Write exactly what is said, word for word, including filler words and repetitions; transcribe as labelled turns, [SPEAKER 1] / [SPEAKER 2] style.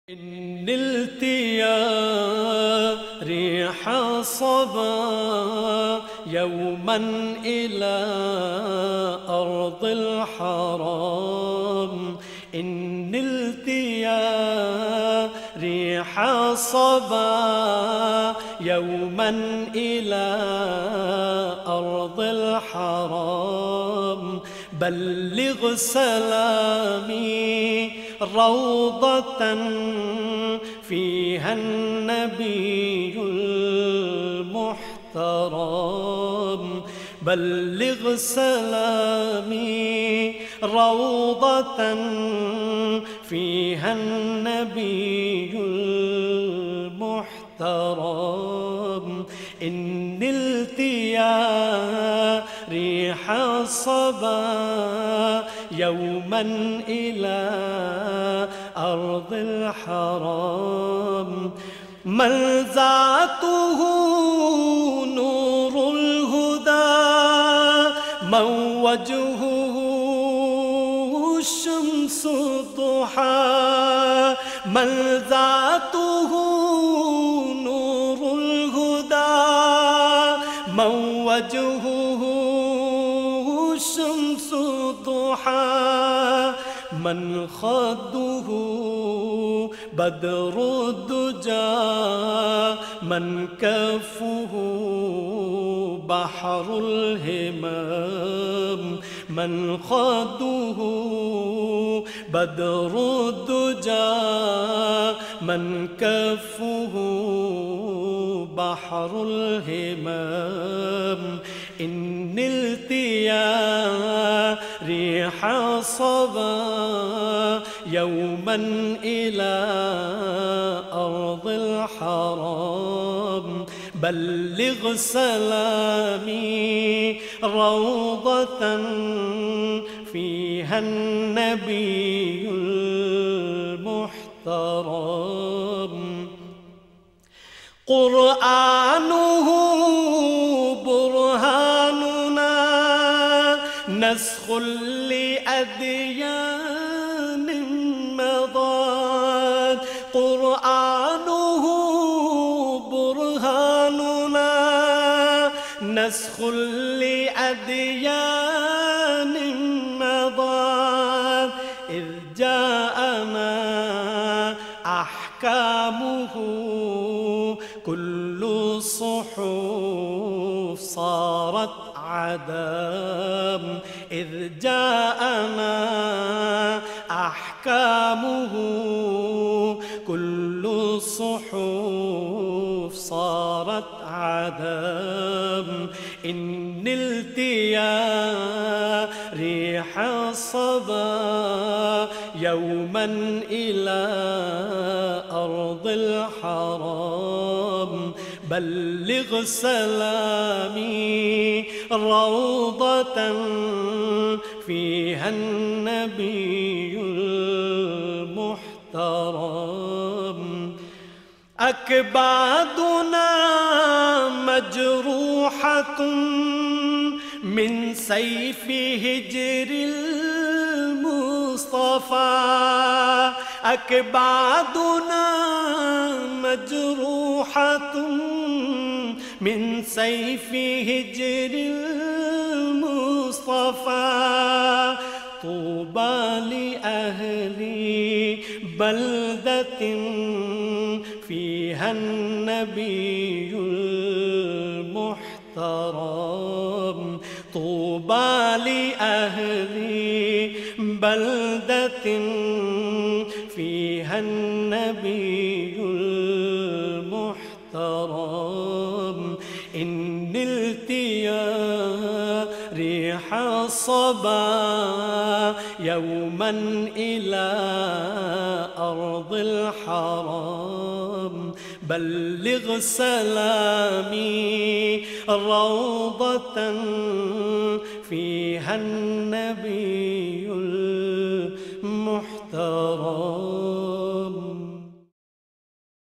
[SPEAKER 1] إن نلت يا ريح الصبا يوما إلى أرض الحرام. إن نلت يا ريح الصبا يوما إلى أرض الحرام. بلغ سلامي روضة فيها النبي المحترم. بلغ سلامي روضة فيها النبي المحترم. إن نلت يا ريح الصبا يوما إلى أرض الحرام. ملذاته نور الهدى من وجهه الشمس الضحى. ملذاته نور الهدى من وجهه الشمس الضحى. من خده بدر الدجى من كفه بحر الهمام. من خده بدر الدجى من كفه بحر الهمام. إن نلت يا ريح الصبا يوما إلى أرض الحرام. بلغ سلامي روضة فيها النبي المحترم. قرآنه برهاننا نسخ لأديان مضت. قرآنه برهاننا نسخ لأديان مضت. إذ جاءنا أحكامه كل الصحف صارت عدم. إذ جاءنا أحكامه كل الصحف صارت عدم. إن نلت يا ريح الصبا يوما إلى أرض الحرام. بلغ سلامي روضة فيها النبي المحترم. أكبادنا مجروحة من سيف هجر المصطفى. أكبادنا مجروحة من سيف هجر المصطفى. طوبى لأهل بلدة فيها النبي المحترم. طوبى لأهل بلدة فيها النبي المحترم. إن نلت يا ريح الصبا يوما إلى أرض الحرام. بلغ سلامي روضة فيها النبي